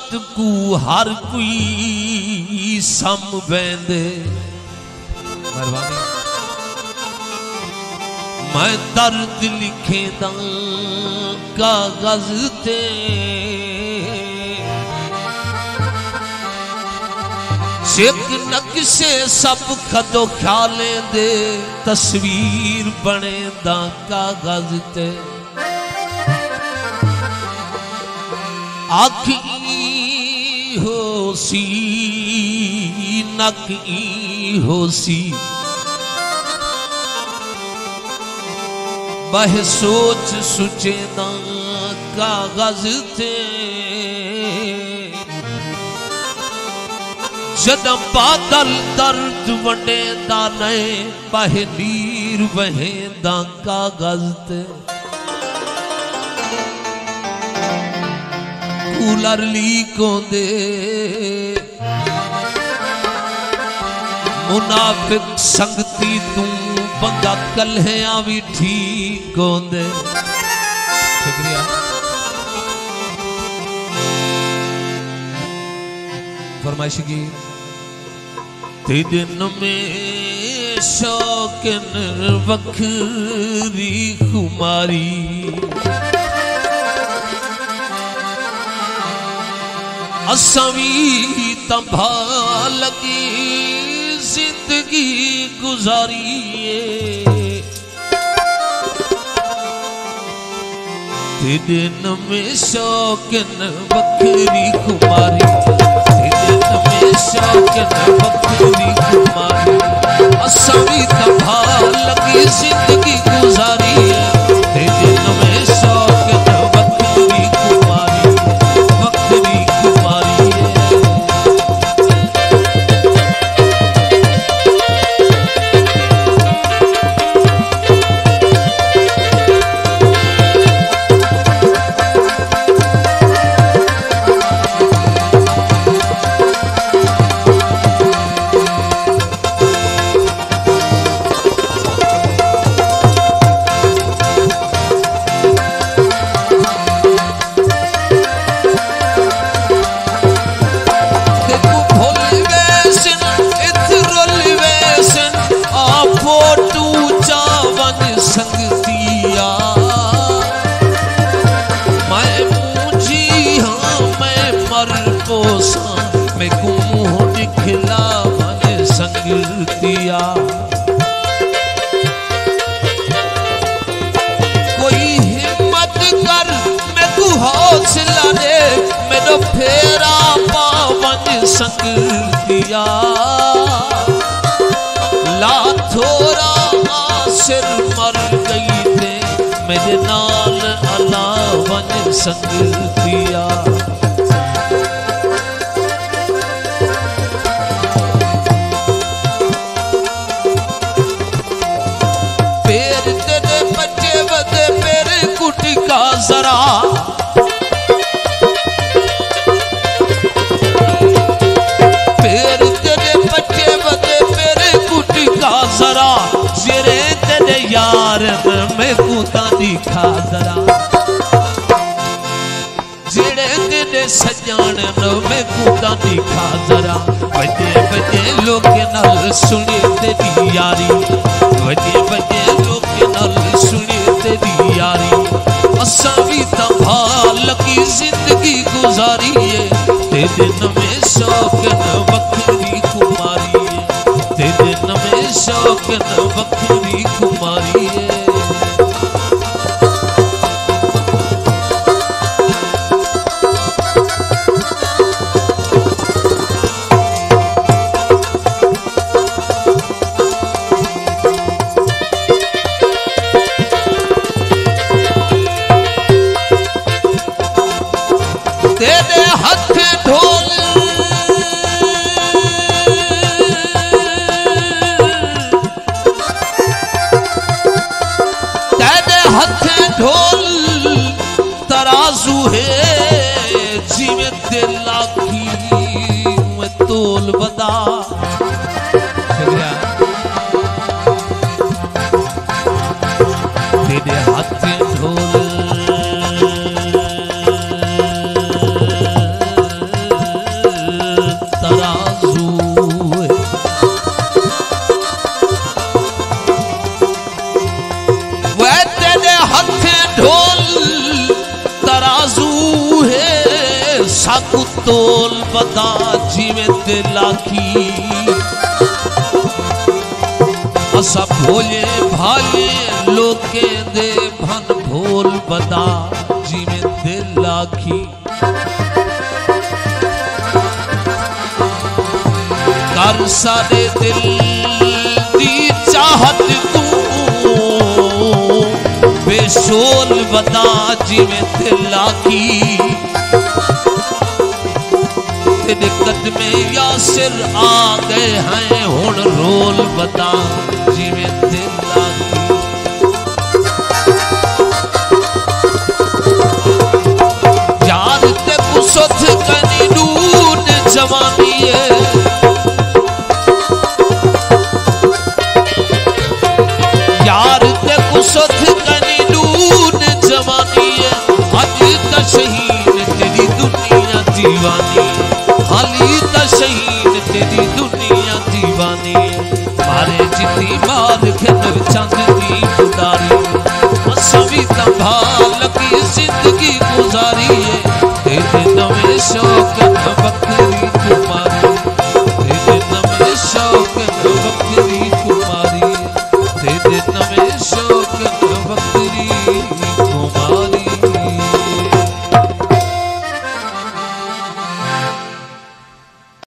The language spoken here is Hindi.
मत को हर कोई सम बैंदे। मैं दर्द लिखेंदा कागज ते एक नक्शे सब खदो ख्याले दे तस्वीर बने दा कागज ते। आखी होसी नकी होसी बह सोच सुचे दा कागज ते। जद बादल दर्द वंडेंदा ने बह नीर वहेंदा कागज ते। कूलर लीकों दे मुनाफिक संगती तू बंदा कल्हिया भी ठीक होंदे। शुक्रिया। फरमाइश की ते दिन में शौकन वखरी खुमारी असवी तंभा लगी जिंदगी गुजारिए। ते दिन में शौकन वखरी खुमारी में शौकन बखरी कुमारी असवी तंभा लगी जिंदगी गुजारी है। दिन में शौकन बखरी कुमारी बखरी कुमारी है। मैं कुमुह दिखला मन संगतिया। कोई हिम्मत कर मैं को हौसला दे मेरा फेरा पावन संगतिया। ला थोड़ा आसिर मर गई थे मेरे नाल अलावन संगतिया। का जरा फिर तेरे बच्चे बदे मेरे कुटी का जरा जेरे तेरे यार में कूता दिखा जरा। जेरे तेरे सजान में कूता दिखा जरा। बजे बजे लोग नल सुने तेरी यारी बजे बजे लोग नल सुने तेरी यारी। असवी तंभा लगी जिंदगी गुजारी है। ते दिन में शौकन बखरी कुमारी है। ते दिन में शौकन बखरी कुमारी है। तेरे हाथ ढोल तेरे हाथ ढोल तराजू है जिमें दिला की मैं तोल बता। तेरे हाथ ढोल साकू तोल बदा जिमें दिलाखी असा भोले भाले लोके दे भन भोल बदा जिमें दिलाखी कर सारे दिल दी चाहत तू बेशोल बदा जिमें दिलाखी तेरे कदमे यासिर आ गए हैं हुण रोल बता जिमें